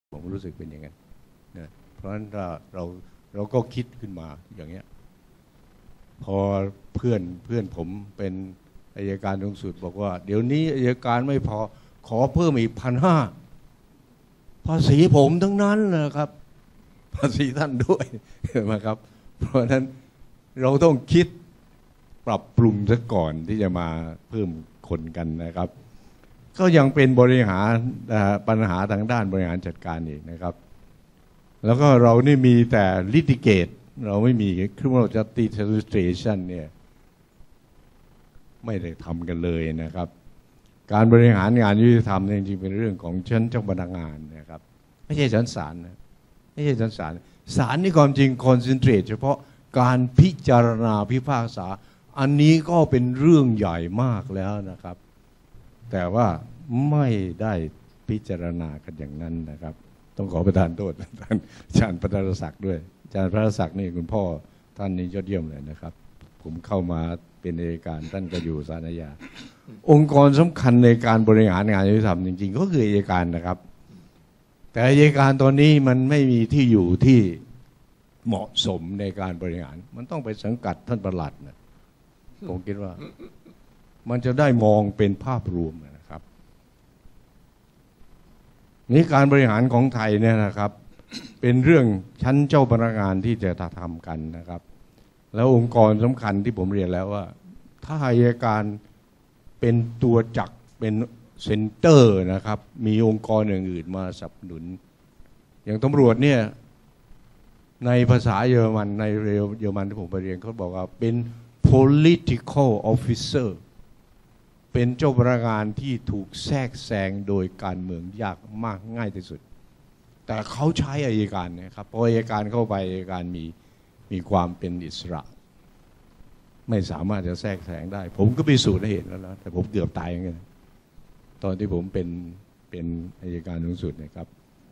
ผมรู้สึกเป็นอย่างนั้นนะเพราะฉะนั้นเราก็คิดขึ้นมาอย่างเงี้ยพอเพื่อนผมเป็นอัยการสูงสุดบอกว่าเดี๋ยวนี้อัยการไม่พอขอเพิ่มอีก1,500ภาษีผมทั้งนั้นนะครับภาษีท่านด้วยนะครับเพราะฉะนั้นเราต้องคิดปรับปรุงซะก่อนที่จะมาเพิ่มคนกันนะครับก็ยังเป็นบริหารปัญหาทางด้านบริหารจัดการอีกนะครับแล้วก็เรานี่มีแต่ litigate เราไม่มี criminal justice administration เนี่ยไม่ได้ทำกันเลยนะครับการบริหารงานยุติธรรมจริงๆเป็นเรื่องของชั้นเจ้าพนักงานนะครับไม่ใช่ชั้นศาลนะไม่ใช่ชั้นศาลศาลนี่ความจริงคอนเซนเทรตเฉพาะการพิจารณาพิพากษาอันนี้ก็เป็นเรื่องใหญ่มากแล้วนะครับแต่ว่าไม่ได้พิจารณากันอย่างนั้นนะครับต้องขอประทานโทษท่านอาจารย์พัทรศักดิ์ด้วยอาจารย์พัทรศักดิ์นี่คุณพ่อท่านนี่ยอดเยี่ยมเลยนะครับผมเข้ามาเป็นอัยการท่านก็อยู่ศาลอาญาองค์กรสำคัญในการบริหารงานยุติธรรมจริงๆก็คืออัยการนะครับแต่อัยการตอนนี้มันไม่มีที่อยู่ที่เหมาะสมในการบริหารมันต้องไปสังกัดท่านปลัดนะผมคิดว่ามันจะได้มองเป็นภาพรวมนะครับนี่การบริหารของไทยเนี่ยนะครับเป็นเรื่องชั้นเจ้าพนักงานที่จะทำกันนะครับแล้วองค์กรสำคัญที่ผมเรียนแล้วว่าถ้าอัยการเป็นตัวจักรเป็นเซ็นเตอร์นะครับมีองค์กรอื่นๆมาสนับสนุนอย่างตำรวจเนี่ยในภาษาเยอรมันในเยอรมันที่ผมไปเรียนเขาบอกว่าเป็น political officer เป็นเจ้าพนักงานที่ถูกแทรกแซงโดยการเมืองยากมากง่ายที่สุดแต่เขาใช้อัยการนะครับพออัยการเข้าไปอัยการมีความเป็นอิสระไม่สามารถจะแทรกแซงได้ผมก็ไปสูจน์ให้เห็นแล้วนะแต่ผมเกือบตายอย่างเงี้ยตอนที่ผมเป็นอัยการสูงสุดนะครับ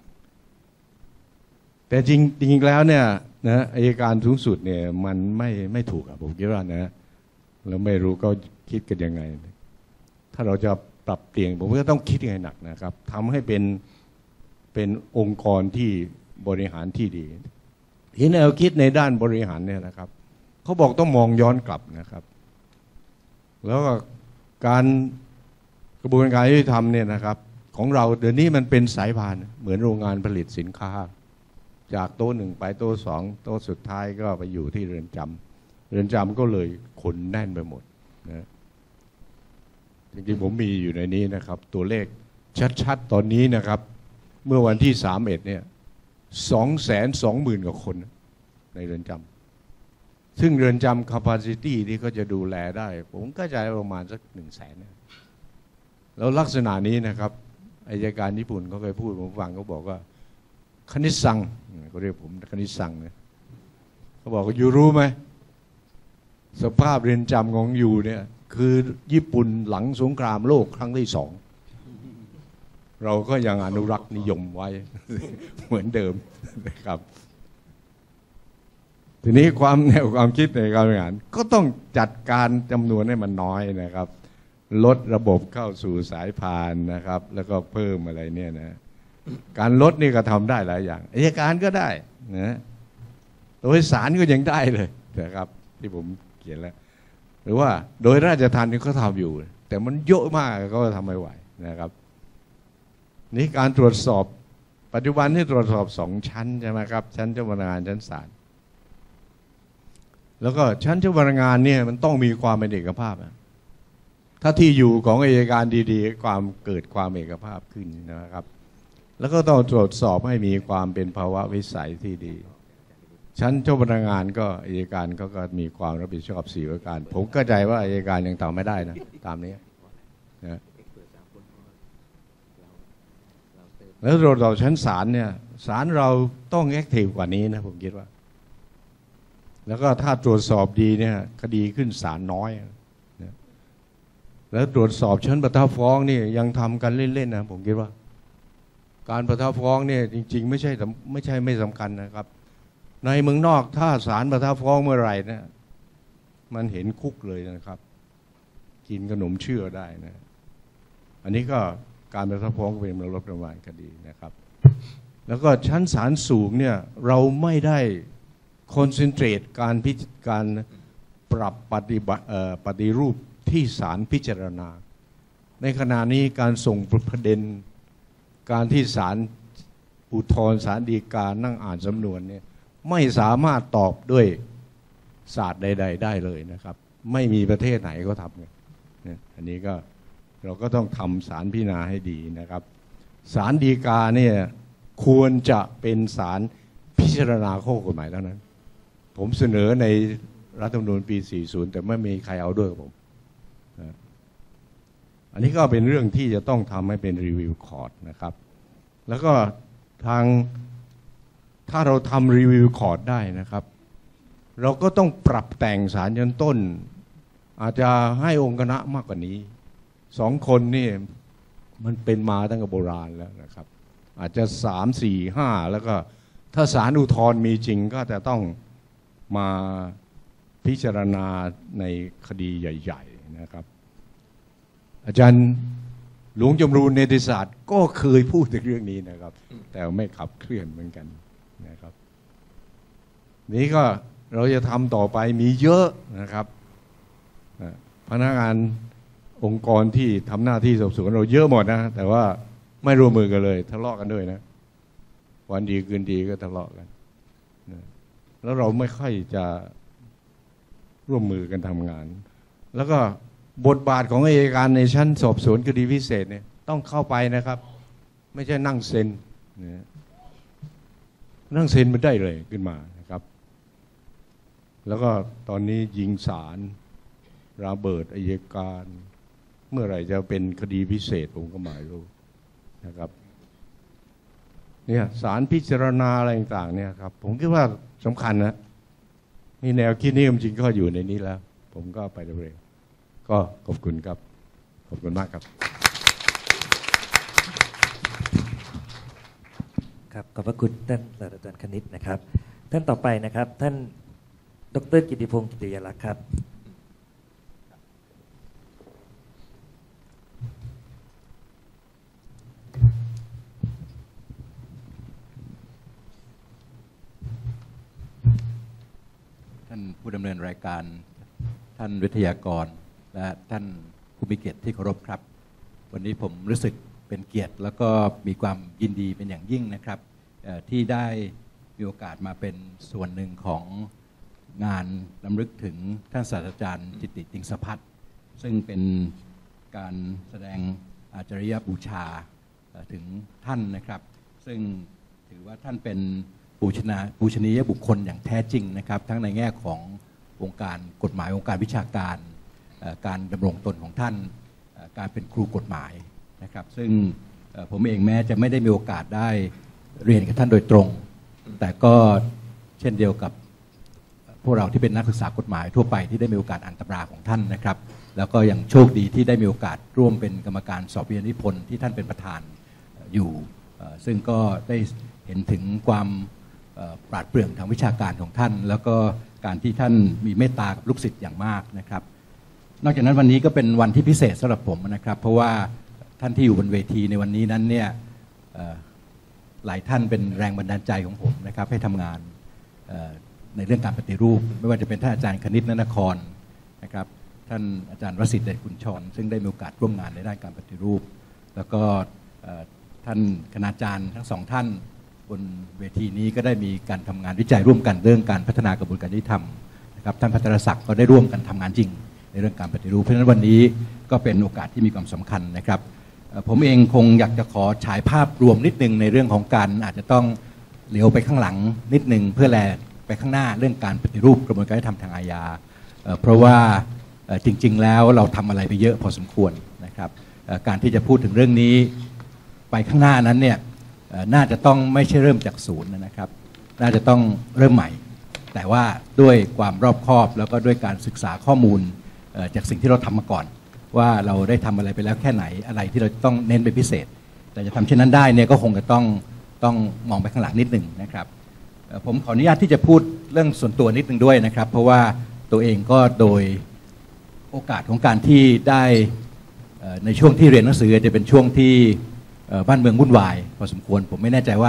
แต่จริงแล้วเนี่ยนะอัยการสูงสุดเนี่ยมันไม่ถูกอะผมคิดว่านะเราไม่รู้ก็คิดกันยังไงถ้าเราจะปรับเปลี่ยนผมก็ต้องคิดยังไงหนักนะครับทำให้เป็นองค์กรที่บริหารที่ดีที่แนวคิดในด้านบริหารเนี่ยนะครับเขาบอกต้องมองย้อนกลับนะครับแล้วก็การกระบวนการยุติธรรมเนี่ยนะครับของเราเดี๋ยวนี้มันเป็นสายพานเหมือนโรงงานผลิตสินค้าจากโต๊ะหนึ่งไปโต๊ะสองโต๊ะสุดท้ายก็ไปอยู่ที่เรือนจำก็เลยคนแน่นไปหมดนะจริงๆผมมีอยู่ในนี้นะครับตัวเลขชัดๆตอนนี้นะครับเมื่อวันที่31เนี่ย220,000 กว่าคนในเรือนจำซึ่งเรือนจำ capacity ที่เขาจะดูแลได้ผมก็จะประมาณสัก100,000แล้วลักษณะนี้นะครับอัยการญี่ปุ่นเขาเคยพูดผมฟังเขาบอกว่าคณิตซังเขาเรียกผมคณิตซังนะเขาบอกว่าอยู่รู้ไหมสภาพเรือนจำของอยู่เนี่ยคือญี่ปุ่นหลังสงครามโลกครั้งที่2เราก็ยังอนุรักษ์นิยมไว้เหมือนเดิมนะครับทีนี้แนวความคิดในการบริหารก็ต้องจัดการจำนวนให้มันน้อยนะครับลดระบบเข้าสู่สายพานนะครับแล้วก็เพิ่มอะไรเนี่ยนะการลดนี่ก็ทำได้หลายอย่างอัยการก็ได้นะโดยศาลก็ยังได้เลยนะครับที่ผมเขียนแล้วหรือว่าโดยราชทัณฑ์นี่เขาทำอยู่แต่มันเยอะมากก็ทำไม่ไหวนะครับนี่การตรวจสอบปัจจุบันที่ตรวจสอบ2 ชั้นใช่ไหมครับชั้นเจ้าพนักงานชั้นศาลแล้วก็ชั้นเจ้าพนักงานเนี่ยมันต้องมีความเป็นเอกภาพถ้าที่อยู่ของอัยการดีๆเกิดความเอกภาพขึ้นนะครับแล้วก็ต้องตรวจสอบให้มีความเป็นภาวะวิสัยที่ดีชั้นเจ้าพนักงานก็อัยการก็มีความรับผิดชอบ4 ประการผมเข้าใจว่าอัยการยังทำไม่ได้นะตามนี้นะแล้วเราชั้นศาลเนี่ยศาลเราต้องแอคทีฟกว่านี้นะผมคิดว่าแล้วก็ถ้าตรวจสอบดีเนี่ยคดีขึ้นศาลน้อยนะแล้วตรวจสอบชั้นประทับฟ้องนี่ยังทำกันเล่นๆนะผมคิดว่าการประทับฟ้องเนี่ยจริงๆไม่ใช่ไม่สำคัญนะครับในเมืองนอกถ้าศาลประทับฟ้องเมื่อไหร่นะมันเห็นคุกเลยนะครับกินขนมเชื่อได้นะอันนี้ก็การประทับฟ้องเป็นมาลดประมาณคดีนะครับแล้วก็ชั้นศาลสูงเนี่ยเราไม่ได้คอนเซนเทรตการปรับปฏิรูปที่ศาลพิจารณาในขณะนี้การส่งประเด็นการที่ศาลอุทธรณ์ศาลฎีกานั่งอ่านสำนวนเนี่ยไม่สามารถตอบด้วยศาสตร์ใดๆได้เลยนะครับไม่มีประเทศไหนก็ทำเนี่ยอันนี้ก็เราก็ต้องทำศาลพิจารณาให้ดีนะครับศาลฎีกาเนี่ยควรจะเป็นศาลพิจารณาข้อกฎหมายเท่านั้นผมเสนอในรัฐธรรมนูญปี 40 แต่ไม่มีใครเอาด้วยกับผมอันนี้ก็เป็นเรื่องที่จะต้องทำให้เป็นรีวิวคอร์ดนะครับแล้วก็ถ้าเราทำรีวิวคอร์ดได้นะครับเราก็ต้องปรับแต่งศาลชั้นต้นอาจจะให้องค์คณะมากกว่านี้2 คนนี่มันเป็นมาตั้งแต่โบราณแล้วนะครับอาจจะ3 4 5แล้วก็ถ้าศาลอุทธรณ์มีจริงก็จะต้องมาพิจารณาในคดีใหญ่ๆนะครับอาจารย์หลวงจำรูนเนติศาสตร์ก็เคยพูดถึงเรื่องนี้นะครับแต่ไม่ขับเคลื่อนเหมือนกันนะครับนี้ก็เราจะทำต่อไปมีเยอะนะครับพนักงานองค์กรที่ทำหน้าที่สอบสวนเราเยอะหมดนะแต่ว่าไม่ร่วมมือกันเลยทะเลาะกันด้วยนะวันดีคืนดีก็ทะเลาะกันแล้วเราไม่ค่อยจะร่วมมือกันทำงานแล้วก็บทบาทของอัยการในชั้นสอบสวนคดีพิเศษเนี่ยต้องเข้าไปนะครับไม่ใช่นั่งเซ็นนั่งเซ็นมันได้เลยขึ้นมานะครับแล้วก็ตอนนี้ยิงศาลระเบิดอัยการเมื่อไหร่จะเป็นคดีพิเศษผมก็ไม่รู้นะครับเนี่ยศาลพิจารณาอะไรต่างๆเนี่ยครับผมคิดว่าสำคัญนะนี่แนวคิดนี้จริงๆก็อยู่ในนี้แล้วผมก็ไปเร็วๆก็ขอบคุณครับขอบคุณมากครับครับขอบพระคุณท่านศาสตราจารย์คณิตนะครับท่านต่อไปนะครับท่านดร.กิติพงศ์กิติยลักษณ์ครับท่านผู้ดำเนินรายการท่านวิทยากรและท่านผู้มีเกียรติที่เคารพครับวันนี้ผมรู้สึกเป็นเกียรติแล้วก็มีความยินดีเป็นอย่างยิ่งนะครับที่ได้มีโอกาสมาเป็นส่วนหนึ่งของงานรำลึกถึงท่านศาสตราจารย์จิตติติงสภัทรซึ่งเป็นการแสดงอาจาริยบูชาถึงท่านนะครับซึ่งถือว่าท่านเป็นปูชนียบุคคลอย่างแท้จริงนะครับทั้งในแง่ของวงการกฎหมายวงการวิชาการการดำรงตนของท่านการเป็นครูกฎหมายนะครับซึ่งผมเองแม้จะไม่ได้มีโอกาสได้เรียนกับท่านโดยตรงแต่ก็เช่นเดียวกับพวกเราที่เป็นนักศึกษากฎหมายทั่วไปที่ได้มีโอกาสอ่านตำราของท่านนะครับแล้วก็ยังโชคดีที่ได้มีโอกาสร่วมเป็นกรรมการสอบวิทยานิพนธ์ที่ท่านเป็นประธานอยู่ซึ่งก็ได้เห็นถึงความปราดเปรื่องทางวิชาการของท่านแล้วก็การที่ท่านมีเมตตากับลูกศิษย์อย่างมากนะครับนอกจากนั้นวันนี้ก็เป็นวันที่พิเศษสำหรับผมนะครับเพราะว่าท่านที่อยู่บนเวทีในวันนี้นั้นเนี่ยหลายท่านเป็นแรงบันดาลใจของผมนะครับให้ทำงานในเรื่องการปฏิรูปไม่ว่าจะเป็นท่านอาจารย์คณิต ณนครนะครับท่านอาจารย์วสิทธิ์เดชกุลชรซึ่งได้มีโอกาสร่วมงานในด้านการปฏิรูปแล้วก็ท่านคณาจารย์ทั้ง2ท่านบนเวทีนี้ก็ได้มีการทำงานวิจัยร่วมกันเรื่องการพัฒนากระบวนการยุติธรรมนะครับท่านพัทรศักดิ์ก็ได้ร่วมกันทำงานจริงในเรื่องการปฏิรูปเพราะฉะนั้นวันนี้ก็เป็นโอกาสที่มีความสำคัญนะครับผมเองคงอยากจะขอฉายภาพรวมนิดนึงในเรื่องของการอาจจะต้องเลี้ยวไปข้างหลังนิดนึงเพื่อแลไปข้างหน้าเรื่องการปฏิรูปกระบวนการยุติธรรมทางอาญาเพราะว่าจริงๆแล้วเราทำอะไรไปเยอะพอสมควรนะครับการที่จะพูดถึงเรื่องนี้ไปข้างหน้านั้นเนี่ยน่าจะต้องไม่ใช่เริ่มจากศูนย์นะครับน่าจะต้องเริ่มใหม่แต่ว่าด้วยความรอบคอบแล้วก็ด้วยการศึกษาข้อมูลจากสิ่งที่เราทำมาก่อนว่าเราได้ทำอะไรไปแล้วแค่ไหนอะไรที่เราต้องเน้นเป็นพิเศษแต่จะทำเช่นนั้นได้เนี่ยก็คงจะต้องมองไปข้างหลังนิดหนึ่งนะครับผมขออนุญาตที่จะพูดเรื่องส่วนตัวนิดหนึ่งด้วยนะครับเพราะว่าตัวเองก็โดยโอกาสของการที่ได้ในช่วงที่เรียนหนังสือจะเป็นช่วงที่บ้านเมืองวุ่นวายพอสมควรผมไม่แน่ใจว่า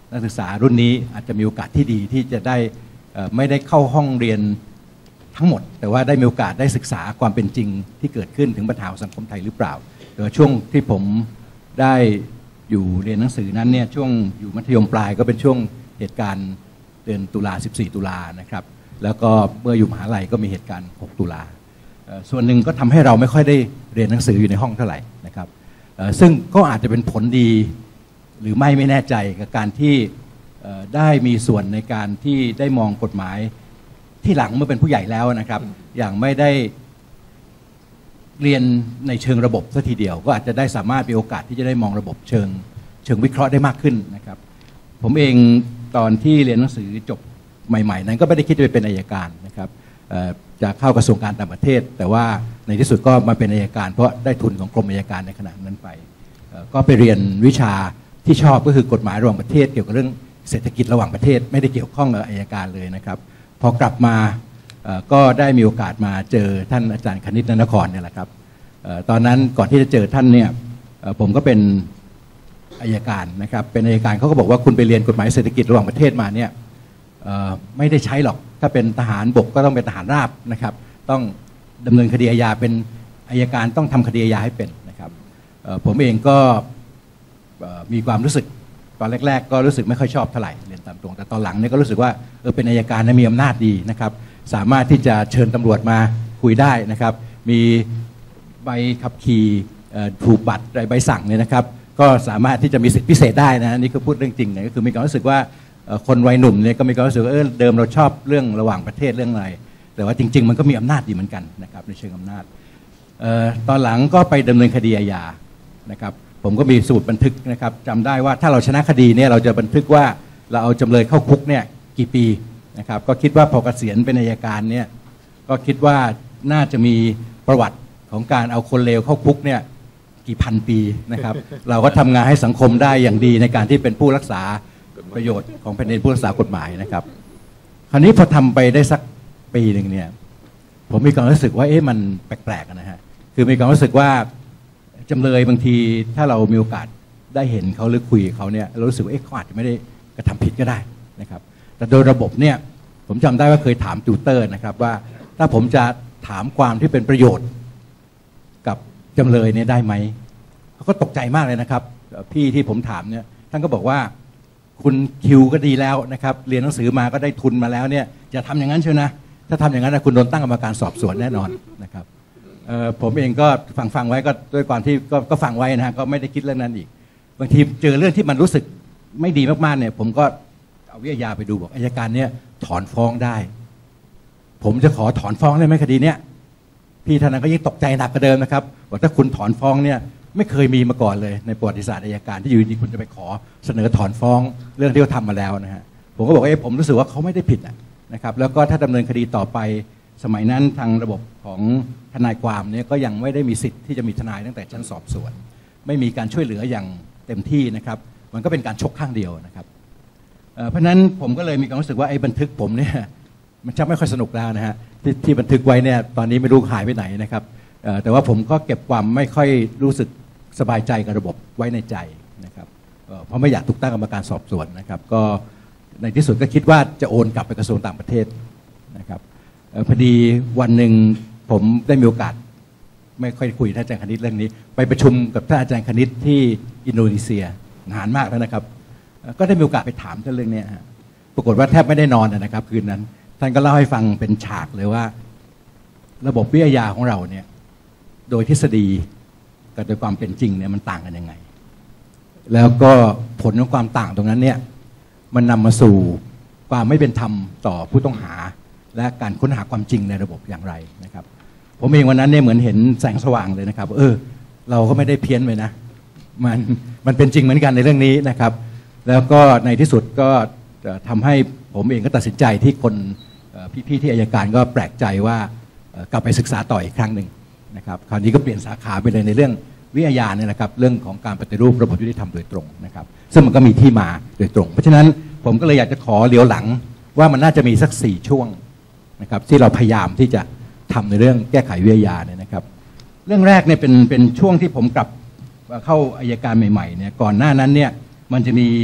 นักศึกษารุ่นนี้อาจจะมีโอกาสที่ดีที่จะได้ไม่ได้เข้าห้องเรียนทั้งหมดแต่ว่าได้มีโอกาสได้ศึกษาความเป็นจริงที่เกิดขึ้นถึงปัญหาสังคมไทยหรือเปล่าช่วงที่ผมได้อยู่เรียนหนังสือนั้นเนี่ยช่วงอยู่มัธยมปลายก็เป็นช่วงเหตุการณ์เดือนตุลา14 ตุลานะครับแล้วก็เมื่ออยู่มหาลัยก็มีเหตุการณ์6 ตุลาส่วนหนึ่งก็ทำให้เราไม่ค่อยได้เรียนหนังสืออยู่ในห้องเท่าไหร่นะครับซึ่งก็อาจจะเป็นผลดีหรือไม่แน่ใจกับการที่ได้มีส่วนในการที่ได้มองกฎหมายที่หลังเมื่อเป็นผู้ใหญ่แล้วนะครับอย่างไม่ได้เรียนในเชิงระบบซะทีเดียวก็อาจจะได้สามารถมีโอกาสที่จะได้มองระบบเชิงวิเคราะห์ได้มากขึ้นนะครับผมเองตอนที่เรียนหนังสือจบใหม่ๆนั้นก็ไม่ได้คิดจะไปเป็นอัยการนะครับจะเข้ากระทรวงการต่างประเทศแต่ว่าในที่สุดก็มาเป็นอัยการเพราะได้ทุนของกรมอัยการในขณะนั้นไปก็ไปเรียนวิชาที่ชอบก็คือกฎหมายระหว่างประเทศเกี่ยวกับเรื่องเศรษฐกิจระหว่างประเทศไม่ได้เกี่ยวข้องกับอัยการเลยนะครับพอกลับมาก็ได้มีโอกาสมาเจอท่านอาจารย์คณิต นครเนี่ยแหละครับตอนนั้นก่อนที่จะเจอท่านเนี่ยผมก็เป็นอัยการนะครับเป็นอัยการเขาก็บอกว่าคุณไปเรียนกฎหมายเศรษฐกิจระหว่างประเทศมาเนี่ยไม่ได้ใช้หรอกถ้าเป็นทหารบกก็ต้องเป็นทหารราบนะครับต้องดำเนินคดีอาญาเป็นอัยการต้องทำคดีอาญาให้เป็นนะครับผมเองก็มีความรู้สึกตอนแรกๆก็รู้สึกไม่ค่อยชอบเท่าไหร่เรียนตามตรงแต่ตอนหลังเนี่ยก็รู้สึกว่าเป็นอัยการมีอำนาจดีนะครับสามารถที่จะเชิญตำรวจมาคุยได้นะครับมีใบขับขี่ถูกบัตรใบสั่งเนี่ยนะครับก็สามารถที่จะมีสิทธิพิเศษได้นะนี่ก็พูดเรื่องจริงเนี่ยก็คือมีความรู้สึกว่าคนวัยหนุ่มเนี่ยก็มีความรู้สึกว่าเดิมเราชอบเรื่องระหว่างประเทศเรื่องอะไรแต่ว่าจริงๆมันก็มีอำนาจดีเหมือนกันนะครับในเชิงอำนาจตอนหลังก็ไปดำเนินคดีอาญานะครับผมก็มีสมุดบันทึกนะครับจำได้ว่าถ้าเราชนะคดีเนี่ยเราจะบันทึกว่าเราเอาจำเลยเข้าคุกเนี่ยกี่ปีนะครับก็คิดว่าพอเกษียณเป็นอัยการเนี่ยก็คิดว่าน่าจะมีประวัติของการเอาคนเลวเข้าคุกเนี่ยกี่พันปีนะครับ เราก็ทำงานให้สังคมได้อย่างดีในการที่เป็นผู้รักษาประโยชน์ของแผ่นดินผู้รักษากฎหมายนะครับคราวนี้พอทำไปได้สักปีหนึ่งเนี่ยผมมีความรู้สึกว่ามันแปลกๆนะฮะคือมีความรู้สึกว่าจำเลยบางทีถ้าเรามีโอกาสได้เห็นเขาหรือคุยกับเขาเนี่ยเรารู้สึกว่าเขาอาจจะไม่ได้กระทำผิดก็ได้นะครับแต่โดยระบบเนี่ยผมจำได้ว่าเคยถามติวเตอร์นะครับว่าถ้าผมจะถามความที่เป็นประโยชน์กับจำเลยเนี่ยได้ไหมเขาก็ตกใจมากเลยนะครับพี่ที่ผมถามเนี่ยท่านก็บอกว่าคุณคิวก็ดีแล้วนะครับเรียนหนังสือมาก็ได้ทุนมาแล้วเนี่ยจะทำอย่างนั้นเชียวนะถ้าทำอย่างนั้นคุณโดนตั้งกรรมการสอบสวนแน่นอนนะครับผมเองก็ฟังไว้ก็ด้วยความที่ก็ฟังไว้นะฮะก็ไม่ได้คิดเรื่องนั้นอีกบางทีเจอเรื่องที่มันรู้สึกไม่ดีมากๆเนี่ยผมก็เอาวิทยาไปดูบอกอัยการเนี่ยถอนฟ้องได้ผมจะขอถอนฟ้องได้ไหมคดีเนี้ยพี่ท่านนั้นก็ยิ่งตกใจหนักกว่าเดิมนะครับบอกถ้าคุณถอนฟ้องเนี่ยไม่เคยมีมาก่อนเลยในประวัติศาสตร์อัยการที่อยู่ดีคุณจะไปขอเสนอถอนฟ้องเรื่องที่เขาทำมาแล้วนะฮะผมก็บอกว่าผมรู้สึกว่าเขาไม่ได้ผิดนะครับแล้วก็ถ้าดำเนินคดีต่อไปสมัยนั้นทางระบบของทนายความเนี่ยก็ยังไม่ได้มีสิทธิ์ที่จะมีทนายตั้งแต่ชั้นสอบสวนไม่มีการช่วยเหลืออย่างเต็มที่นะครับมันก็เป็นการชกข้างเดียวนะครับเพราะฉะนั้นผมก็เลยมีความรู้สึกว่าบันทึกผมเนี่ยมันชักไม่ค่อยสนุกแล้วนะฮะที่บันทึกไว้เนี่ยตอนนี้ไม่รู้หายไปไหนนะครับแต่ว่าผมก็เก็บความไม่ค่อยรู้สึกสบายใจกับระบบไว้ในใจนะครับเพราะไม่อยากถูกตั้งกรรมการสอบสวนนะครับก็ในที่สุดก็คิดว่าจะโอนกลับไปกระทรวงต่างประเทศนะครับพอดีวันหนึ่งผมได้มีโอกาสไม่ค่อยคุยท่านอาจารย์คณิตเรื่องนี้ไปประชุมกับท่านอาจารย์คณิตที่อินโดนีเซียนานมากแล้วนะครับก็ได้มีโอกาสไปถามท่านเรื่องนี้ปรากฏว่าแทบไม่ได้นอนนะครับคืนนั้นท่านก็เล่าให้ฟังเป็นฉากเลยว่าระบบวิทยาของเราเนี่ยโดยทฤษฎีกับโดยความเป็นจริงเนี่ยมันต่างกันยังไงแล้วก็ผลของความต่างตรงนั้นเนี่ยมันนำมาสู่ความไม่เป็นธรรมต่อผู้ต้องหาและการค้นหาความจริงในระบบอย่างไรนะครับผมเองวันนั้นเนี่ยเหมือนเห็นแสงสว่างเลยนะครับเราก็ไม่ได้เพี้ยนไปนะมันเป็นจริงเหมือนกันในเรื่องนี้นะครับแล้วก็ในที่สุดก็ทำให้ผมเองก็ตัดสินใจที่คนพี่ๆที่อัยการก็แปลกใจว่ากลับไปศึกษาต่ออีกครั้งหนึ่งนะครับคราวนี้ก็เปลี่ยนสาขาไปเลยในเรื่องวิทยาเนี่ยนะครับเรื่องของการปฏิรูประบบยุติธรรมโดยตรงนะครับซึ่งมันก็มีที่มาโดยตรงเพราะฉะนั้นผมก็เลยอยากจะขอเลี้ยวหลังว่ามันน่าจะมีสัก4ช่วงนะครับที่เราพยายามที่จะทำในเรื่องแก้ไขวิทยาเนี่ยนะครับเรื่องแรกเนี่ยเป็นช่วงที่ผมกลับเข้าอัยการใหม่ๆเนี่ยก่อนหน้านั้นเนี่ยมันจะมี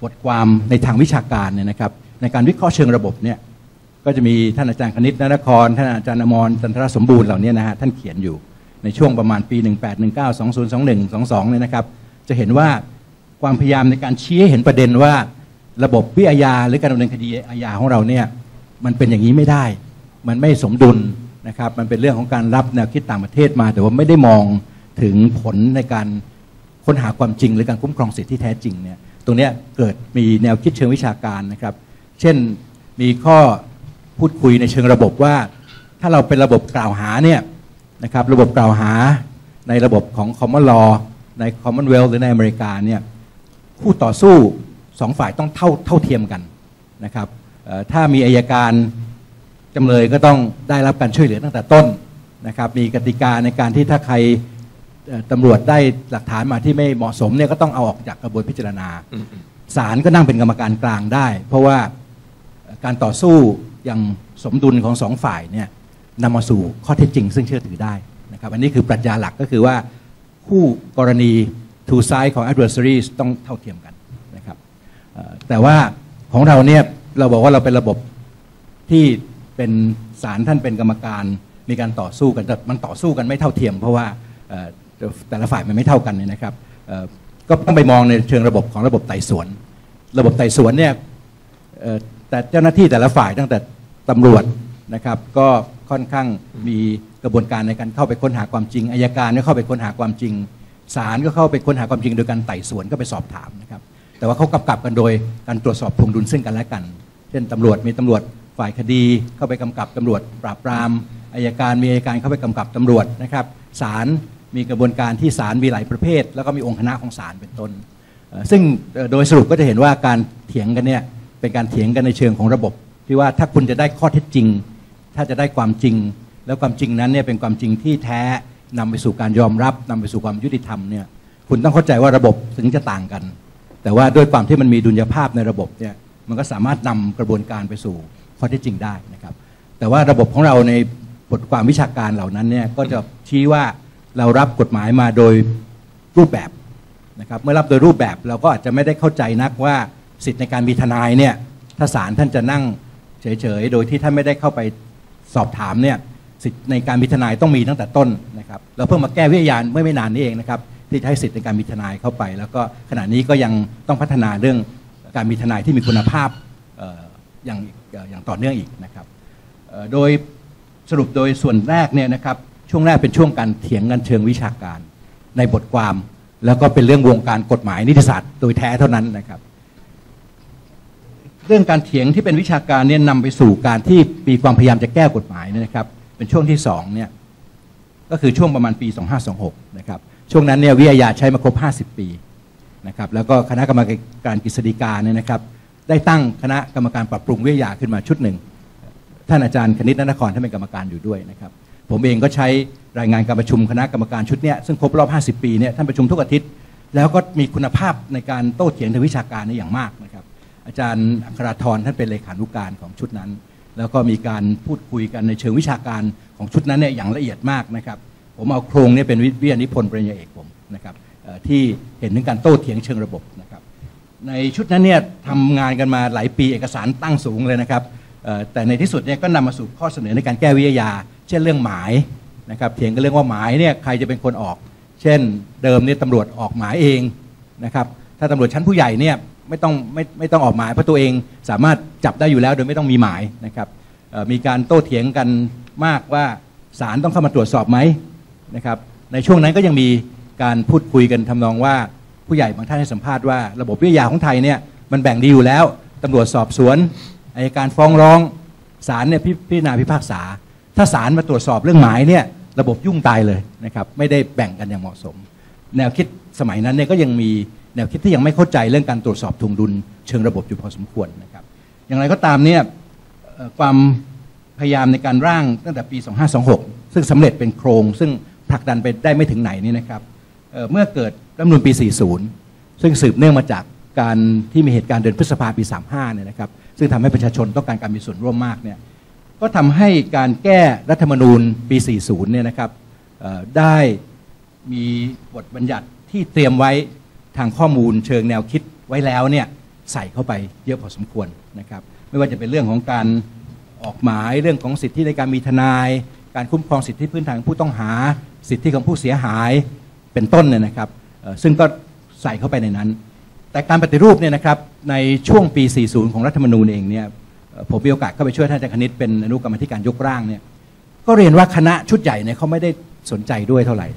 บทความในทางวิชาการเนี่ยนะครับในการวิเคราะห์เชิงระบบเนี่ยก็จะมีท่านอาจารย์คณิต นครท่านอาจารย์อมรจันทรสมบูรณ์เหล่านี้นะฮะท่านเขียนอยู่ในช่วงประมาณปี 1819 2021 22เนี่ยนะครับจะเห็นว่าความพยายามในการชี้ให้เห็นประเด็นว่าระบบวิอาญาหรือการดำเนินคดีอาญาของเราเนี่ยมันเป็นอย่างนี้ไม่ได้มันไม่สมดุลนะครับมันเป็นเรื่องของการรับแนวคิดต่างประเทศมาแต่ว่าไม่ได้มองถึงผลในการค้นหาความจริงหรือการคุ้มครองสิทธิที่แท้จริงเนี่ยตรงนี้เกิดมีแนวคิดเชิงวิชาการนะครับเช่นมีข้อพูดคุยในเชิงระบบว่าถ้าเราเป็นระบบกล่าวหาเนี่ยนะครับระบบกล่าวหาในระบบของ Common Law ใน Commonwealth หรือในอเมริกาเนี่ยคู่ต่อสู้สองฝ่ายต้องเท่าเทียมกันนะครับถ้ามีอัยการจำเลยก็ต้องได้รับการช่วยเหลือตั้งแต่ต้นนะครับมีกติกาในการที่ถ้าใครตำรวจได้หลักฐานมาที่ไม่เหมาะสมเนี่ยก็ต้องเอาออกจากกระบวนพิจารณาศาลก็นั่งเป็นกรรมการกลางได้เพราะว่าการต่อสู้อย่างสมดุลของสองฝ่ายเนี่ยนำมาสู่ข้อเท็จจริงซึ่งเชื่อถือได้นะครับอันนี้คือปรัชญาหลักก็คือว่าคู่กรณี two side ของ adversaries ต้องเท่าเทียมกันนะครับแต่ว่าของเราเนี่ยเราบอกว่าเราเป็นระบบที่เป็นศาลท่านเป็นกรรมการมีการต่อสู้กันแต่มันต่อสู้กันไม่เท่าเทียมเพราะว่าแต่ละฝ่ายมันไม่เท่ากันเนี่ยนะครับก็ต้องไปมองในเชิงระบบของระบบไต่สวนระบบไต่สวนเนี่ยแต่เจ้าหน้าที่แต่ละฝ่ายตั้งแต่ตำรวจนะครับก็ค่อนข้างมีกระบวนการในการเข้าไปค้นหาความจริงอัยการก็เข้าไปค้นหาความจริงศาลก็เข้าไปค้นหาความจริงโดยการไต่สวนก็ไปสอบถามนะครับแต่ว่าเขากำกับกันโดยการตรวจสอบถ่วงดุลซึ่งกันและกันเช่นตำรวจมีตำรวจฝ่ายคดีเข้าไปกำกับตำรวจปราบปรามอัยการมีอัยการเข้าไปกำกับตำรวจนะครับศาลมีกระบวนการที่ศาลมีหลายประเภทแล้วก็มีองค์คณะของศาลเป็นต้นซึ่งโดยสรุปก็จะเห็นว่าการเถียงกันเนี่ยเป็นการเถียงกันในเชิงของระบบที่ว่าถ้าคุณจะได้ข้อเท็จจริงถ้าจะได้ความจริงแล้วความจริงนั้นเนี่ยเป็นความจริงที่แท้นำไปสู่การยอมรับนำไปสู่ความยุติธรรมเนี่ยคุณต้องเข้าใจว่าระบบถึงจะต่างกันแต่ว่าด้วยความที่มันมีดุลยภาพในระบบเนี่ยมันก็สามารถนำกระบวนการไปสู่ข้อเท็จจริงได้นะครับแต่ว่าระบบของเราในบทความวิชาการเหล่านั้นเนี่ยก็จะชี้ว่าเรารับกฎหมายมาโดยรูปแบบนะครับเมื่อรับโดยรูปแบบเราก็อาจจะไม่ได้เข้าใจนักว่าสิทธิในการมีทนายเนี่ยถ้าศาลท่านจะนั่งเฉยๆโดยที่ท่านไม่ได้เข้าไปสอบถามเนี่ยสิทธิในการมีทนายต้องมีตั้งแต่ต้นนะครับเราเพิ่งมาแก้วิทยาเมื่อไม่นานนี้เองนะครับที่จะให้สิทธิในการมีทนายเข้าไปแล้วก็ขณะนี้ก็ยังต้องพัฒนาเรื่องการมีทนายที่มีคุณภาพอย่างต่อเนื่องอีกนะครับโดยสรุปโดยส่วนแรกเนี่ยนะครับช่วงแรกเป็นช่วงการเถียงกันเชิงวิชาการในบทความแล้วก็เป็นเรื่องวงการกฎหมายนิติศาสตร์โดยแท้เท่านั้นนะครับเรื่องการเถียงที่เป็นวิชาการเนี่ยนำไปสู่การที่มีความพยายามจะแก้กฎหมายเนี่ยนะครับเป็นช่วงที่2เนี่ยก็คือช่วงประมาณปี2526นะครับช่วงนั้นเนี่ยวิทยาใช้มาครบ50 ปีนะครับแล้วก็คณะกรรมการกฤษฎีกาเนี่ยนะครับได้ตั้งคณะกรรมการปรับปรุงวิทยาขึ้นมาชุดหนึ่งท่านอาจารย์คณิต นครท่านเป็นกรรมการอยู่ด้วยนะครับผมเองก็ใช้รายงานการประชุมคณะกรรมการชุดนี้ซึ่งครบรอบ50 ปีเนี่ยท่านประชุมทุกอาทิตย์แล้วก็มีคุณภาพในการโต้เถียงทางวิชาการอย่างมากนะครับอาจารย์อัคราธรท่านเป็นเลขานุการของชุดนั้นแล้วก็มีการพูดคุยกันในเชิงวิชาการของชุดนั้นเนี่ยอย่างละเอียดมากนะครับผมเอาโครงนี้เป็นวิทยานิพนธ์ปริญญาเอกผมนะครับที่เห็นถึงการโต้เถียงเชิงระบบนะครับในชุดนั้นเนี่ยทำงานกันมาหลายปีเอกสารตั้งสูงเลยนะครับแต่ในที่สุดเนี่ยก็นำมาสู่ข้อเสนอในการแก้วิทยาเช่นเรื่องหมายนะครับเถียงกันเรื่องว่าหมายเนี่ยใครจะเป็นคนออกเช่นเดิมเนี่ยตำรวจออกหมายเองนะครับถ้าตำรวจชั้นผู้ใหญ่เนี่ยไม่ต้องออกหมายเพราะตัวเองสามารถจับได้อยู่แล้วโดยไม่ต้องมีหมายนะครับมีการโต้เถียงกันมากว่าศาลต้องเข้ามาตรวจสอบไหมนะครับในช่วงนั้นก็ยังมีการพูดคุยกันทำนองว่าผู้ใหญ่บางท่านให้สัมภาษณ์ว่าระบบวิทยาของไทยเนี่ยมันแบ่งดีอยู่แล้วตำรวจสอบสวนอัยการฟ้องร้องศาลเนี่ยพิจารณาพิพากษาถ้าศาลมาตรวจสอบเรื่องหมายเนี่ยระบบยุ่งตายเลยนะครับไม่ได้แบ่งกันอย่างเหมาะสมแนวคิดสมัยนั้นเนี่ยก็ยังมีแนวคิดที่ยังไม่เข้าใจเรื่องการตรวจสอบถ่วงดุลเชิงระบบอยู่พอสมควรนะครับอย่างไรก็ตามเนี่ยความพยายามในการร่างตั้งแต่ปี2526ซึ่งสำเร็จเป็นโครงซึ่งผลักดันไปได้ไม่ถึงไหนนี่นะครับเมื่อเกิดรัฐธรรมนูญปี40ซึ่งสืบเนื่องมาจากการที่มีเหตุการณ์เดือนพฤษภาคมปี35เนี่ยนะครับซึ่งทำให้ประชาชนต้องการมีส่วนร่วมมากเนี่ยก็ทำให้การแก้รัฐธรรมนูญปี40เนี่ยนะครับได้มีบทบัญญัติที่เตรียมไว้ทางข้อมูลเชิงแนวคิดไว้แล้วเนี่ยใส่เข้าไปเยอะพอสมควรนะครับไม่ว่าจะเป็นเรื่องของการออกหมายเรื่องของสิทธิในการมีทนายการคุ้มครองสิทธิพื้นฐานของผู้ต้องหาสิทธิของผู้เสียหายเป็นต้นเนี่ยนะครับซึ่งก็ใส่เข้าไปในนั้นแต่การปฏิรูปเนี่ยนะครับในช่วงปี 40 ของรัฐธรรมนูญเองเนี่ยผมมีโอกาสเข้าไปช่วยท่านอาจารย์คณิตเป็นอนุกรรมธิการยกร่างเนี่ยก็เรียนว่าคณะชุดใหญ่เนี่ยเขาไม่ได้สนใจด้วยเท่าไหร่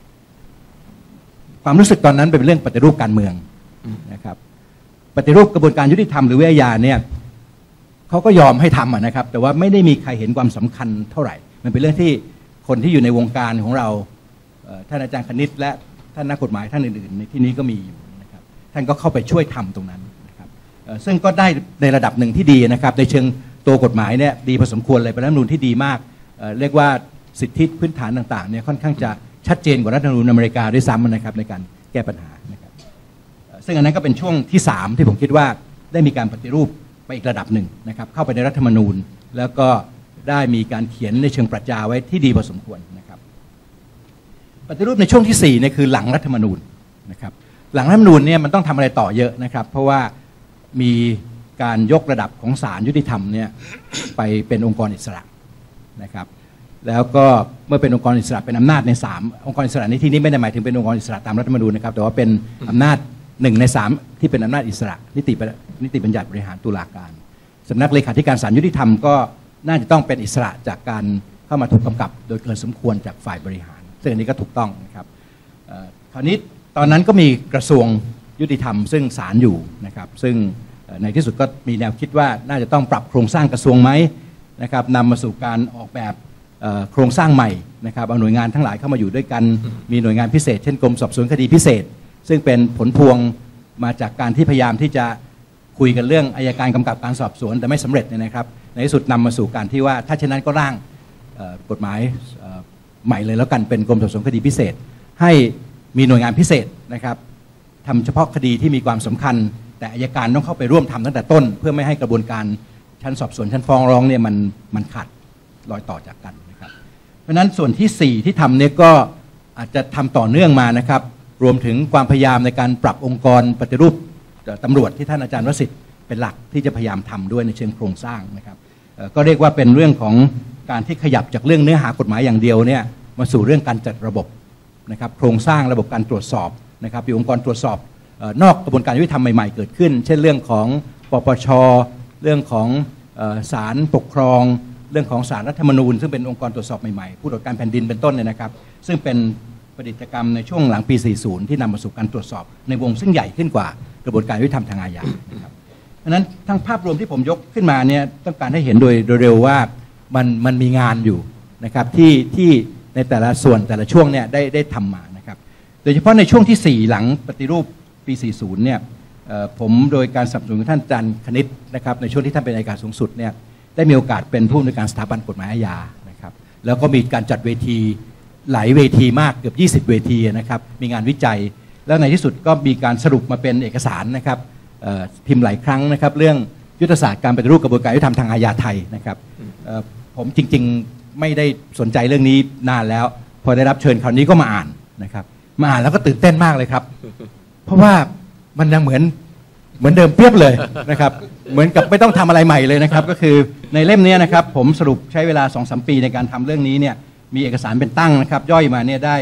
ความรู้สึกตอนนั้นเป็นเรื่องปฏิรูปการเมืองนะครับปฏิรูปกระบวนการยุติธรรมหรือวิทยาเนี่ยเขาก็ยอมให้ทำนะครับแต่ว่าไม่ได้มีใครเห็นความสำคัญเท่าไหร่มันเป็นเรื่องที่คนที่อยู่ในวงการของเราท่านอาจารย์คณิตและท่านนักกฎหมายท่านอื่นๆในที่นี้ก็มีอยู่นะครับท่านก็เข้าไปช่วยทำตรงนั้นนะครับซึ่งก็ได้ในระดับหนึ่งที่ดีนะครับในเชิงตัวกฎหมายเนี่ยดีพอสมควรเลยเป็นรัฐธรรมนูญที่ดีมากเรียกว่าสิทธิพื้นฐานต่างๆเนี่ยค่อนข้างจะชัดเจนกว่ารัฐธรรมนูญอเมริกาด้วยซ้ำนะครับในการแก้ปัญหานะครับซึ่งอันนั้นก็เป็นช่วงที่3ที่ผมคิดว่าได้มีการปฏิรูปไปอีกระดับหนึ่งนะครับเข้าไปในรัฐธรรมนูญแล้วก็ได้มีการเขียนในเชิงปรัชญาไว้ที่ดีพอสมควรนะครับปฏิรูปในช่วงที่4เนี่ยคือหลังรัฐธรรมนูญนะครับหลังรัฐธรรมนูญเนี่ยมันต้องทำอะไรต่อเยอะนะครับเพราะว่ามีการยกระดับของศาลยุติธรรมเนี่ยไปเป็นองค์กรอิสระนะครับแล้วก็เมื่อเป็นองค์กรอิสระเป็นอำนาจใน3องค์กรอิสระในที่นี้ไม่ได้หมายถึงเป็นองค์กรอิสระตามรัฐธรรมนูญนะครับแต่ว่าเป็นอำนาจ1 ใน 3ที่เป็นอำนาจอิสระนิติบัญญัติบริหารตุลาการสำนักเลขาธิการศาลยุติธรรมก็น่าจะต้องเป็นอิสระจากการเข้ามาถูกกำกับโดยเกินสมควรจากฝ่ายบริหารซึ่งอันนี้ก็ถูกต้องนะครับคราวนี้ตอนนั้นก็มีกระทรวงยุติธรรมซึ่งศาลอยู่นะครับซึ่งในที่สุดก็มีแนวคิดว่าน่าจะต้องปรับโครงสร้างกระทรวงไหมนะครับนำมาสู่การออกแบบโครงสร้างใหม่นะครับเอาหน่วยงานทั้งหลายเข้ามาอยู่ด้วยกันมีหน่วยงานพิเศษเช่นกรมสอบสวนคดีพิเศษซึ่งเป็นผลพวงมาจากการที่พยายามที่จะคุยกันเรื่องอัยการกำกับการสอบสวนแต่ไม่สำเร็จเนี่ยนะครับในที่สุดนำมาสู่การที่ว่าถ้าเช่นนั้นก็ร่างกฎหมายใหม่เลยแล้วกันเป็นกรมสอบสวนคดีพิเศษให้มีหน่วยงานพิเศษนะครับทำเฉพาะคดีที่มีความสำคัญแต่อัยการต้องเข้าไปร่วมทำตั้งแต่ต้นเพื่อไม่ให้กระบวนการชั้นสอบสวนชั้นฟ้องร้องเนี่ยมันขาดรอยต่อจากกันนะครับเพราะฉะนั้นส่วนที่4ที่ทำเนี่ยก็อาจจะทำต่อเนื่องมานะครับรวมถึงความพยายามในการปรับองค์กรปฏิรูปตำรวจที่ท่านอาจารย์วสิทธิ์เป็นหลักที่จะพยายามทำด้วยในเชิงโครงสร้างนะครับก็เรียกว่าเป็นเรื่องของการที่ขยับจากเรื่องเนื้อหากฎหมายอย่างเดียวเนี่ยมาสู่เรื่องการจัดระบบนะครับโครงสร้างระบบการตรวจสอบนะครับมีองค์กรตรวจสอบนอกกระบวนการยุติธรรมใหม่ๆเกิดขึ้นเช่นเรื่องของปปช.เรื่องของศาลปกครองเรื่องของศาลรัฐธรรมนูญซึ่งเป็นองค์กรตรวจสอบใหม่ๆผู้ตรวจการแผ่นดินเป็นต้นเนี่ยนะครับซึ่งเป็นประดิษฐกรรมในช่วงหลังปี 40 ที่นำมาสู่การตรวจสอบในวงซึ่งใหญ่ขึ้นกว่ากระบวนการยุติธรรมทางอาญานะครับเพราะฉะนั้นทั้งภาพรวมที่ผมยกขึ้นมาเนี่ยต้องการให้เห็นโดยเร็วว่ามันมีงานอยู่นะครับที่ในแต่ละส่วนแต่ละช่วงเนี่ยได้ทำมานะครับโดยเฉพาะในช่วงที่4หลังปฏิรูปปี 40 เนี่ยผมโดยการสนับสนุนท่านอาจารย์คณิตนะครับในช่วงที่ท่านเป็นอัยการสูงสุดเนี่ยได้มีโอกาสเป็นผู้อำนวยการสถาบันกฎหมายอาญานะครับแล้วก็มีการจัดเวทีหลายเวทีมากเกือบ20 เวทีนะครับมีงานวิจัยแล้วในที่สุดก็มีการสรุปมาเป็นเอกสารนะครับพิมพ์หลายครั้งนะครับเรื่องยุทธศาสตร์การปฏิรูปกระบวนการยุติธรรมทางอาญาไทยนะครับผมจริงๆไม่ได้สนใจเรื่องนี้นานแล้วพอได้รับเชิญคราวนี้ก็มาอ่านนะครับมาอ่านแล้วก็ตื่นเต้นมากเลยครับเพราะว่ามันยังเหมือนเดิมเปรียบเลยนะครับเหมือนกับไม่ต้องทำอะไรใหม่เลยนะครับก็คือในเล่มนี้นะครับผมสรุปใช้เวลา 2-3 ปีในการทำเรื่องนี้เนี่ยมีเอกสารเป็นตั้งนะครับย่อยมาเนี่ยได้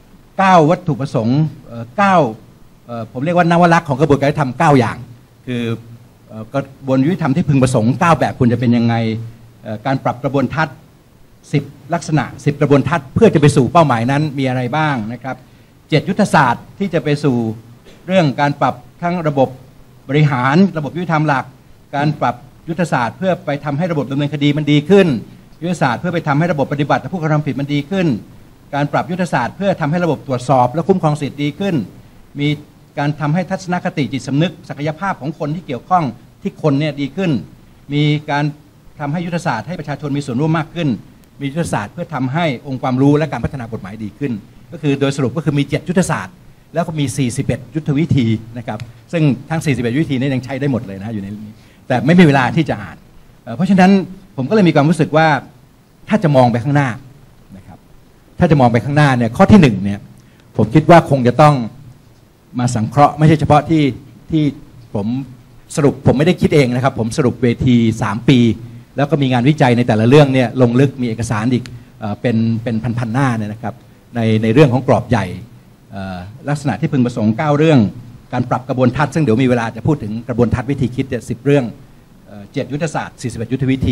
9วัตถุประสงค์ผมเรียกว่านวลักษณ์ของกระบวนการยุติธรรม9อย่างคือกระบวนการยุติธรรมที่พึงประสงค์9แบบควรจะเป็นยังไงการปรับกระบวนทัศน์10ลักษณะ10กระบวนทัศน์เพื่อจะไปสู่เป้าหมายนั้นมีอะไรบ้างนะครับ7ยุทธศาสตร์ที่จะไปสู่เรื่องการปรับทั้งระบบบริหารระบบยุติธรรมหลักการปรับยุทธศาสตร์เพื่อไปทำให้ระบบดำเนินคดีมันดีขึ้นยุทธศาสตร์เพื่อไปทำให้ระบบปฏิบัติต่อผู้กระทำผิดมันดีขึ้นการปรับยุทธศาสตร์เพื่อทำให้ระบบตรวจสอบและคุ้มครองสิทธิ์ดีขึ้นมีการทำให้ทัศนคติจิตสำนึกศักยภาพของคนที่เกี่ยวข้องที่คนเนี่ยดีขึ้นมีการทำให้ยุทธศาสตร์ให้ประชาชนมีส่วนร่วมมากขึ้นมียุทธศาสตร์เพื่อทำให้องค์ความรู้และการพัฒนากฎหมายดีขึ้นก็คือโดยสรุปก็คือมี7ยุทธศาสตร์แล้วก็มี41ยุทธวิธีนะครับซึ่งทั้ง41วิธีนี้ยังใช้ได้หมดเลยนะอยู่ในนี้แต่ไม่มีเวลาที่จะอ่านเพราะฉะนั้นผมก็เลยมีความรู้สึกว่าถ้าจะมองไปข้างหน้านะครับถ้าจะมองไปข้างหน้าเนี่ยข้อที่1เนี่ยผมคิดว่าคงจะต้องมาสังเคราะห์ไม่ใช่เฉพาะที่ผมสรุปผมไม่ได้คิดเองนะครับผมสรุปเวที3 ปีแล้วก็มีงานวิจัยในแต่ละเรื่องเนี่ยลงลึกมีเอกสารอีกเป็นพันหน้าเนี่ยนะครับในเรื่องของกรอบใหญ่ลักษณะที่พึงประสงค์9 เรื่องการปรับกระบวนทัศน์ซึ่งเดี๋ยวมีเวลาจะพูดถึงกระบวนทัศน์วิธีคิด10 เรื่อง7 ยุทธศาสตร์41 ยุทธวิธี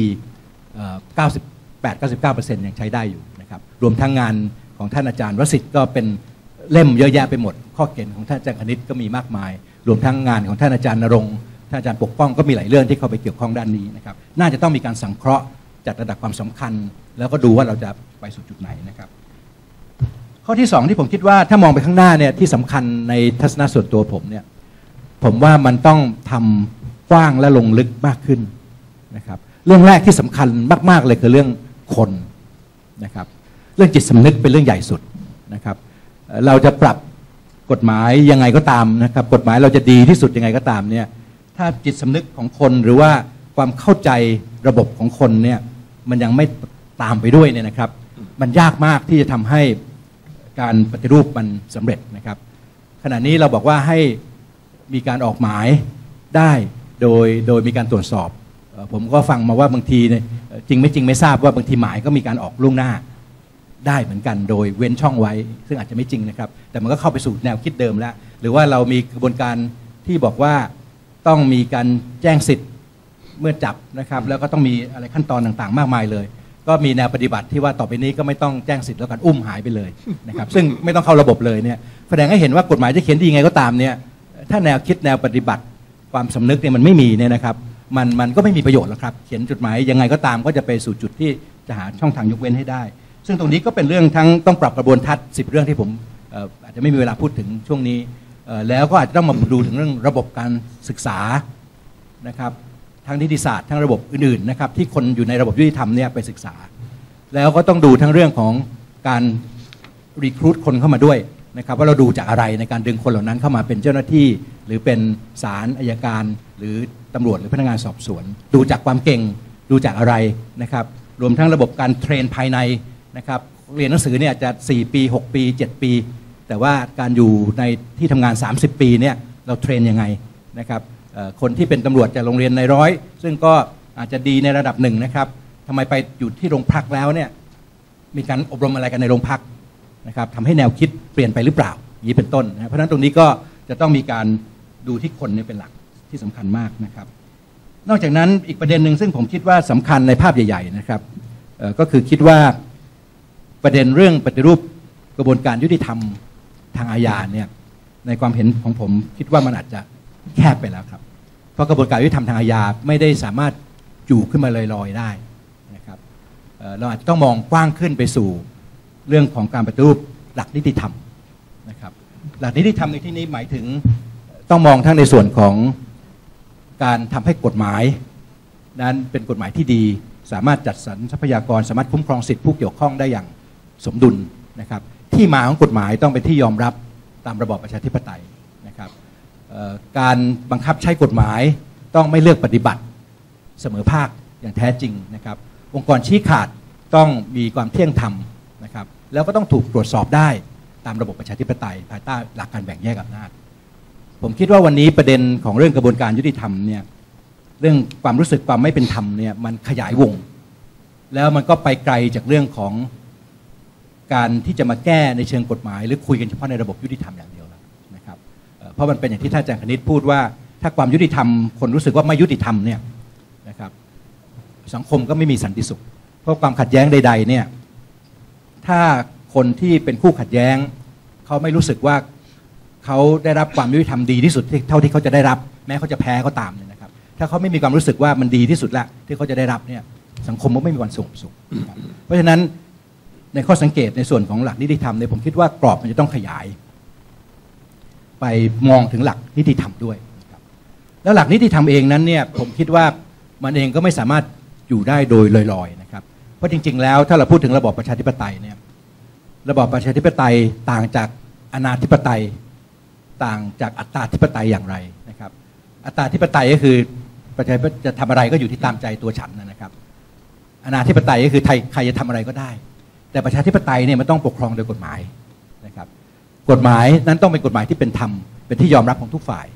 98-99% ยังใช้ได้อยู่นะครับรวมทั้งงานของท่านอาจารย์วสิทธิ์ก็เป็นเล่มเยอะแยะไปหมดข้อเขียนของท่านอาจารย์คณิตก็มีมากมายรวมทั้งงานของท่านอาจารย์ณรงค์ท่านอาจารย์ปกป้องก็มีหลายเรื่องที่เข้าไปเกี่ยวข้องด้านนี้นะครับน่าจะต้องมีการสังเคราะห์จัดระดับความสำคัญแล้วก็ดูว่าเราจะไปสู่จุดไหนนะครับข้อที่2ที่ผมคิดว่าถ้ามองไปข้างหน้าเนี่ยที่สำคัญในทัศนะส่วนตัวผมเนี่ยผมว่ามันต้องทำกว้างและลงลึกมากขึ้นนะครับเรื่องแรกที่สำคัญมากๆเลยคือเรื่องคนนะครับเรื่องจิตสำนึกเป็นเรื่องใหญ่สุดนะครับเราจะปรับกฎหมายยังไงก็ตามนะครับกฎหมายเราจะดีที่สุดยังไงก็ตามเนี่ยถ้าจิตสำนึกของคนหรือว่าความเข้าใจระบบของคนเนี่ยมันยังไม่ตามไปด้วยเนี่ยนะครับมันยากมากที่จะทำให้การปฏิรูปมันสำเร็จนะครับขณะนี้เราบอกว่าให้มีการออกหมายได้โดยมีการตรวจสอบผมก็ฟังมาว่าบางทีจริงไม่จริงไม่ทราบว่าบางทีหมายก็มีการออกล่วงหน้าได้เหมือนกันโดยเว้นช่องไว้ซึ่งอาจจะไม่จริงนะครับแต่มันก็เข้าไปสู่แนวคิดเดิมแล้วหรือว่าเรามีกระบวนการที่บอกว่าต้องมีการแจ้งสิทธิ์เมื่อจับนะครับแล้วก็ต้องมีอะไรขั้นตอนต่างๆมากมายเลยก็มีแนวปฏิบัติที่ว่าต่อไปนี้ก็ไม่ต้องแจ้งสิทธิ์แล้วกันอุ้มหายไปเลยนะครับซึ่งไม่ต้องเข้าระบบเลยเนี่ยแสดงให้เห็นว่ากฎหมายจะเขียนดีไงก็ตามเนี่ยถ้าแนวคิดแนวปฏิบัติความสำนึกเนี่ยมันไม่มีเนี่ยนะครับมันก็ไม่มีประโยชน์แล้วครับเขียนจดหมายยังไงก็ตามก็จะไปสู่จุดที่จะหาช่องทางยกเว้นให้ได้ซึ่งตรงนี้ก็เป็นเรื่องทั้งต้องปรับกระบวนทัศน์10 เรื่องที่ผมอาจจะไม่มีเวลาพูดถึงช่วงนี้แล้วก็อาจจะต้องมาดูถึงเรื่องระบบการศึกษานะครับทั้งนิติศาสตร์ทั้งระบบอื่นๆนะครับที่คนอยู่ในระบบยุติธรรมเนี่ยไปศึกษาแล้วก็ต้องดูทั้งเรื่องของการรีครูทคนเข้ามาด้วยนะครับว่าเราดูจากอะไรในการดึงคนเหล่านั้นเข้ามาเป็นเจ้าหน้าที่หรือเป็นศาลอัยการหรือตำรวจหรือพนักงานสอบสวนดูจากความเก่งดูจากอะไรนะครับรวมทั้งระบบการเทรนภายในนะครับเรียนหนังสือเนี่ยจะ4 ปี 6 ปี 7 ปีแต่ว่าการอยู่ในที่ทำงาน30 ปีเนี่ยเราเทรนยังไงนะครับคนที่เป็นตำรวจจากโรงเรียนในร้อยซึ่งก็อาจจะดีในระดับหนึ่งนะครับทำไมไปอยู่ที่โรงพักแล้วเนี่ยมีการอบรมอะไรกันในโรงพักนะครับทำให้แนวคิดเปลี่ยนไปหรือเปล่าอย่างนี้เป็นต้นนะเพราะฉะนั้นตรงนี้ก็จะต้องมีการดูที่คนเนี่ยเป็นหลักที่สำคัญมากนะครับนอกจากนั้นอีกประเด็นหนึ่งซึ่งผมคิดว่าสำคัญในภาพใหญ่ๆนะครับก็คือคิดว่าประเด็นเรื่องปฏิรูปกระบวนการยุติธรรมทางอาญาเนี่ยในความเห็นของผมคิดว่ามันอาจจะแคบไปแล้วครับเพราะกระบวนการยุติธรรมทางอาญาไม่ได้สามารถอยู่ขึ้นมาลอยๆได้นะครับเราอาจจะต้องมองกว้างขึ้นไปสู่เรื่องของการปฏิรูปหลักนิติธรรมนะครับหลักนิติธรรมในที่นี้หมายถึงต้องมองทั้งในส่วนของการทำให้กฎหมายนั้นเป็นกฎหมายที่ดีสามารถจัดสรรทรัพยากรสามารถคุ้มครองสิทธิผู้เกี่ยวข้องได้อย่างสมดุลนะครับที่มาของกฎหมายต้องเป็นที่ยอมรับตามระบอบประชาธิปไตยนะครับการบังคับใช้กฎหมายต้องไม่เลือกปฏิบัติเสมอภาคอย่างแท้จริงนะครับองค์กรชี้ขาดต้องมีความเที่ยงธรรมนะครับแล้วก็ต้องถูกตรวจสอบได้ตามระบบประชาธิปไตยภายใต้หลักการแบ่งแยกอำนาจผมคิดว่าวันนี้ประเด็นของเรื่องกระบวนการยุติธรรมเนี่ยเรื่องความรู้สึกความไม่เป็นธรรมเนี่ยมันขยายวงแล้วมันก็ไปไกลจากเรื่องของการที่จะมาแก้ในเชิงกฎหมายหรือคุยกันเฉพาะในระบบยุติธรรมอย่างเดียวนะครับเพราะมันเป็นอย่างที่ท่านอาจารย์คณิตพูดว่าถ้าความยุติธรรมคนรู้สึกว่าไม่ยุติธรรมเนี่ยนะครับสังคมก็ไม่มีสันติสุขเพราะความขัดแย้งใดๆเนี่ยถ้าคนที่เป็นคู่ขัดแย้งเขาไม่รู้สึกว่าเขาได้รับความยุติธรรมดีที่สุดเท่าที่เขาจะได้รับแม้เขาจะแพ้ก็ตามเนี่ยนะครับถ้าเขาไม่มีความรู้สึกว่ามันดีที่สุดละที่เขาจะได้รับเนี่ยสังคมก็ไม่มีวันสงบสุขเพราะฉะนั้นในข้อสังเกตในส่วนของหลักนิติธรรมเนี่ยผมคิดว่ากรอบมันจะต้องขยายไปมองถึงหลักนิติธรรมด้วยแล้วหลักนิติธรรมเองนั้นเนี่ยผมคิดว่ามันเองก็ไม่สามารถอยู่ได้โดยลอยๆนะครับเพราะจริงๆแล้วถ้าเราพูดถึงระบอบประชาธิปไตยเนี่ยระบอบประชาธิปไตยต่างจากอนาธิปไตยต่างจากอัตตาธิปไตยอย่างไรนะครับอัตตาธิปไตยก็คือประชาธิปไตยจะทำอะไรก็อยู่ที่ตามใจตัวฉันนะครับอนาธิปไตยก็คือใครจะทำอะไรก็ได้แต่ประชาธิปไตยเนี่ยมันต้องปกครองโดยกฎหมายนะครับกฎหมายนั้นต้องเป็นกฎหมายที่เป็นธรรมเป็นที่ยอมรับของทุกฝ่ายเพ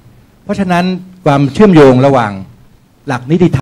เพราะฉะนั้นความเชื่อมโยงระหว่างหลักนิติธรรม